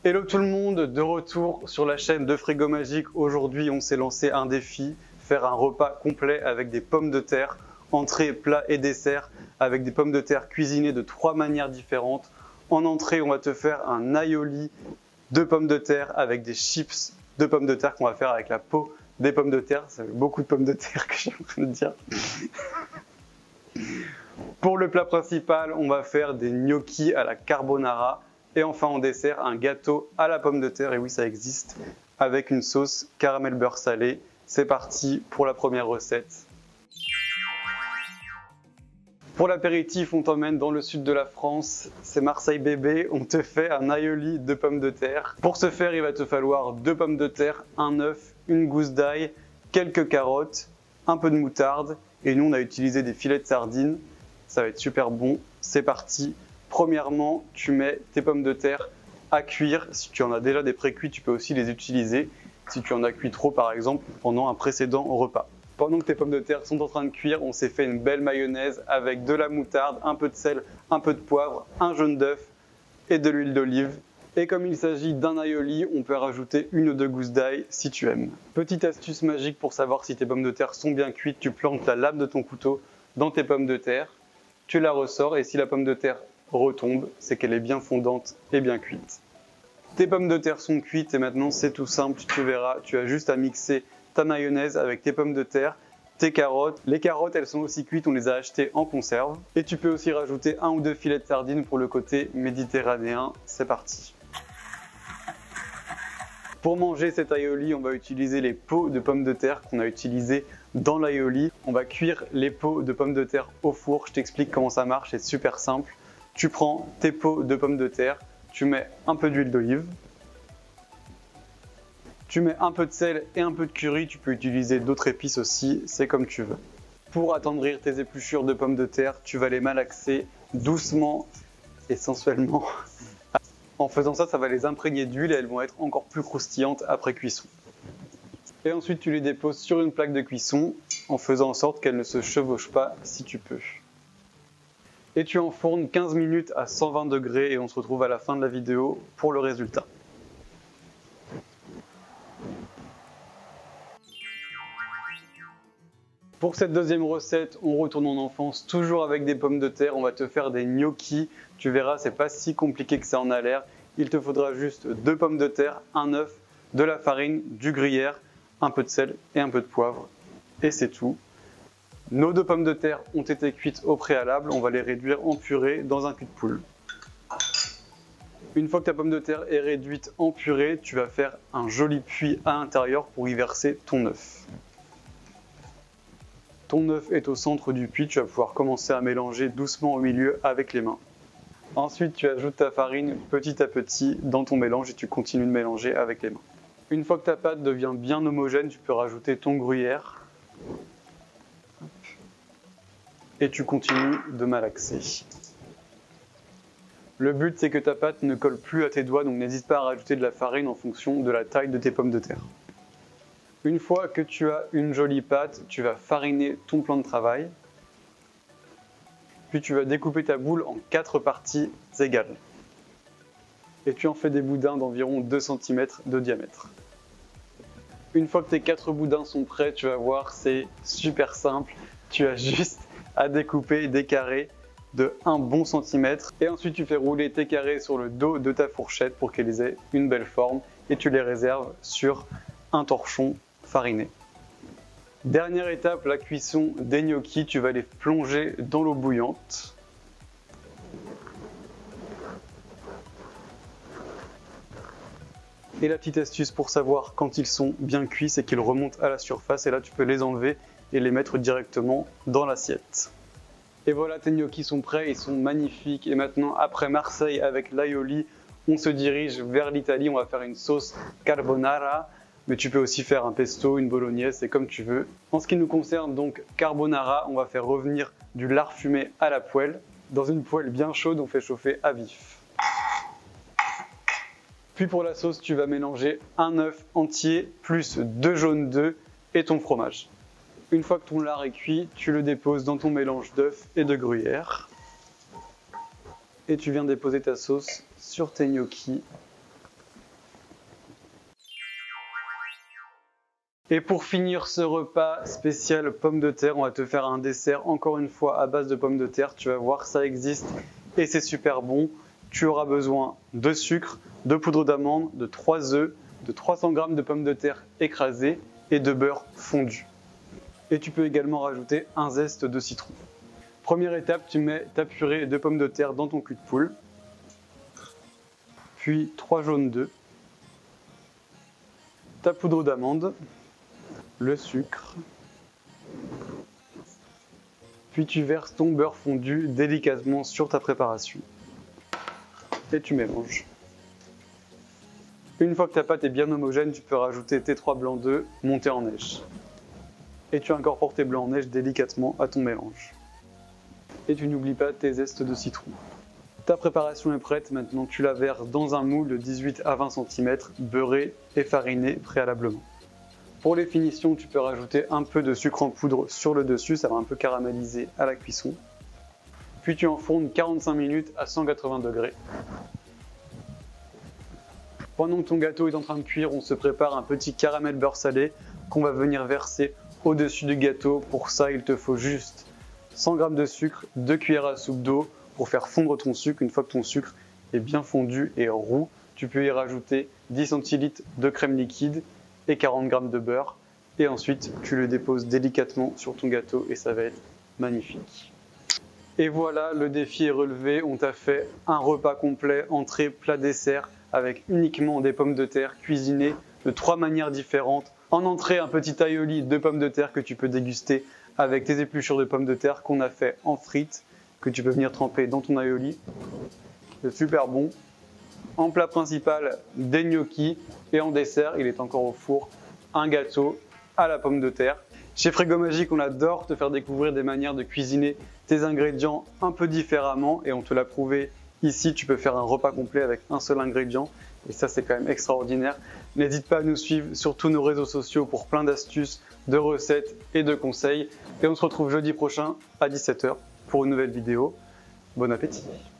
Hello tout le monde, de retour sur la chaîne de Frigo Magique. Aujourd'hui, on s'est lancé un défi, faire un repas complet avec des pommes de terre, entrée, plat et dessert, avec des pommes de terre cuisinées de 3 manières différentes. En entrée, on va te faire un aioli de pommes de terre avec des chips de pommes de terre qu'on va faire avec la peau des pommes de terre. Ça fait beaucoup de pommes de terre que j'ai en train de dire. Pour le plat principal, on va faire des gnocchis à la carbonara. Et enfin en dessert, un gâteau à la pomme de terre, et oui ça existe, avec une sauce caramel beurre salé. C'est parti pour la première recette. Pour l'apéritif, on t'emmène dans le sud de la France, c'est Marseille bébé, on te fait un aioli de pommes de terre. Pour ce faire, il va te falloir 2 pommes de terre, un œuf, une gousse d'ail, quelques carottes, un peu de moutarde, et nous on a utilisé des filets de sardines. Ça va être super bon, c'est parti. Premièrement, tu mets tes pommes de terre à cuire. Si tu en as déjà des pré-cuits, tu peux aussi les utiliser. Si tu en as cuit trop, par exemple, pendant un précédent repas. Pendant que tes pommes de terre sont en train de cuire, on s'est fait une belle mayonnaise avec de la moutarde, un peu de sel, un peu de poivre, un jaune d'œuf et de l'huile d'olive. Et comme il s'agit d'un aioli, on peut rajouter 1 ou 2 gousses d'ail si tu aimes. Petite astuce magique pour savoir si tes pommes de terre sont bien cuites, tu plantes la lame de ton couteau dans tes pommes de terre, tu la ressors et si la pomme de terre retombe, c'est qu'elle est bien fondante et bien cuite. Tes pommes de terre sont cuites et maintenant c'est tout simple, tu verras, tu as juste à mixer ta mayonnaise avec tes pommes de terre, tes carottes. Les carottes elles sont aussi cuites, on les a achetées en conserve. Et tu peux aussi rajouter 1 ou 2 filets de sardines pour le côté méditerranéen, c'est parti. Pour manger cet aioli, on va utiliser les peaux de pommes de terre qu'on a utilisées dans l'aioli. On va cuire les peaux de pommes de terre au four, je t'explique comment ça marche, c'est super simple. Tu prends tes peaux de pommes de terre, tu mets un peu d'huile d'olive, tu mets un peu de sel et un peu de curry, tu peux utiliser d'autres épices aussi, c'est comme tu veux. Pour attendrir tes épluchures de pommes de terre, tu vas les malaxer doucement et sensuellement. En faisant ça, ça va les imprégner d'huile et elles vont être encore plus croustillantes après cuisson. Et ensuite, tu les déposes sur une plaque de cuisson en faisant en sorte qu'elles ne se chevauchent pas si tu peux. Et tu enfournes 15 minutes à 120 degrés et on se retrouve à la fin de la vidéo pour le résultat. Pour cette deuxième recette, on retourne en enfance, toujours avec des pommes de terre. On va te faire des gnocchis. Tu verras, c'est pas si compliqué que ça en a l'air. Il te faudra juste 2 pommes de terre, un œuf, de la farine, du gruyère, un peu de sel et un peu de poivre. Et c'est tout. Nos 2 pommes de terre ont été cuites au préalable. On va les réduire en purée dans un cul de poule. Une fois que ta pomme de terre est réduite en purée, tu vas faire un joli puits à l'intérieur pour y verser ton œuf. Ton œuf est au centre du puits, tu vas pouvoir commencer à mélanger doucement au milieu avec les mains. Ensuite, tu ajoutes ta farine petit à petit dans ton mélange et tu continues de mélanger avec les mains. Une fois que ta pâte devient bien homogène, tu peux rajouter ton gruyère. Et tu continues de malaxer. Le but, c'est que ta pâte ne colle plus à tes doigts, donc n'hésite pas à rajouter de la farine en fonction de la taille de tes pommes de terre. Une fois que tu as une jolie pâte, tu vas fariner ton plan de travail. Puis tu vas découper ta boule en 4 parties égales. Et tu en fais des boudins d'environ 2 cm de diamètre. Une fois que tes 4 boudins sont prêts, tu vas voir, c'est super simple. Tu as juste à découper des carrés de 1 bon centimètre. Et ensuite tu fais rouler tes carrés sur le dos de ta fourchette pour qu'elles aient une belle forme. Et tu les réserves sur un torchon fariné. Dernière étape, la cuisson des gnocchis. Tu vas les plonger dans l'eau bouillante. Et la petite astuce pour savoir quand ils sont bien cuits, c'est qu'ils remontent à la surface et là tu peux les enlever et les mettre directement dans l'assiette. Et voilà, tes gnocchis sont prêts, ils sont magnifiques. Et maintenant, après Marseille avec l'aioli, on se dirige vers l'Italie. On va faire une sauce carbonara. Mais tu peux aussi faire un pesto, une bolognaise, c'est comme tu veux. En ce qui nous concerne donc carbonara, on va faire revenir du lard fumé à la poêle. Dans une poêle bien chaude, on fait chauffer à vif. Puis pour la sauce, tu vas mélanger un œuf entier plus 2 jaunes d'œufs et ton fromage. Une fois que ton lard est cuit, tu le déposes dans ton mélange d'œufs et de gruyère. Et tu viens déposer ta sauce sur tes gnocchis Et pour finir ce repas spécial pommes de terre, on va te faire un dessert encore une fois à base de pommes de terre. Tu vas voir, ça existe et c'est super bon. Tu auras besoin de sucre, de poudre d'amande, de 3 œufs, de 300 g de pommes de terre écrasées et de beurre fondu. Et tu peux également rajouter un zeste de citron. Première étape, tu mets ta purée de pommes de terre dans ton cul de poule, puis 3 jaunes d'œufs, ta poudre d'amande, le sucre, puis tu verses ton beurre fondu délicatement sur ta préparation et tu mélanges. Une fois que ta pâte est bien homogène, tu peux rajouter tes 3 blancs d'œufs montés en neige. Et tu incorpores tes blancs en neige délicatement à ton mélange. Et tu n'oublies pas tes zestes de citron. Ta préparation est prête, maintenant tu la verses dans un moule de 18 à 20 cm, beurré et fariné préalablement. Pour les finitions, tu peux rajouter un peu de sucre en poudre sur le dessus, ça va un peu caraméliser à la cuisson. Puis tu enfournes 45 minutes à 180 degrés. Pendant que ton gâteau est en train de cuire, on se prépare un petit caramel beurre salé qu'on va venir verser au-dessus du gâteau. Pour ça, il te faut juste 100 g de sucre, 2 cuillères à soupe d'eau pour faire fondre ton sucre. Une fois que ton sucre est bien fondu et roux, tu peux y rajouter 10 centilitres de crème liquide et 40 g de beurre. Et ensuite, tu le déposes délicatement sur ton gâteau et ça va être magnifique. Et voilà, le défi est relevé. On t'a fait un repas complet, entrée, plat, dessert, avec uniquement des pommes de terre cuisinées de 3 manières différentes. En entrée, un petit aioli de pommes de terre que tu peux déguster avec tes épluchures de pommes de terre qu'on a fait en frites, que tu peux venir tremper dans ton aioli. C'est super bon. En plat principal, des gnocchis. Et en dessert, il est encore au four, un gâteau à la pomme de terre. Chez Frigo Magique, on adore te faire découvrir des manières de cuisiner tes ingrédients un peu différemment. Et on te l'a prouvé ici, tu peux faire un repas complet avec un seul ingrédient. Et ça, c'est quand même extraordinaire. N'hésite pas à nous suivre sur tous nos réseaux sociaux pour plein d'astuces, de recettes et de conseils. Et on se retrouve jeudi prochain à 17 h pour une nouvelle vidéo. Bon appétit!